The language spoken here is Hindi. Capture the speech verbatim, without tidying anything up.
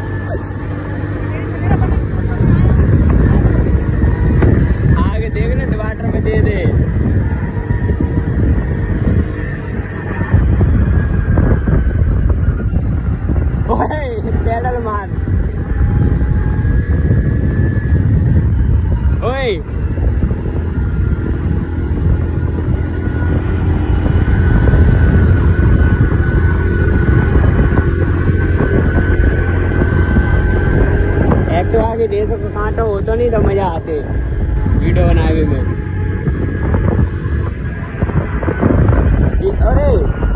आगे देखना डिवाइडर में दे दे। ओए पैडल मार। ओए तो आगे दे सको कांटा हो तो नहीं तो मजा आते वीडियो बनाने में। अरे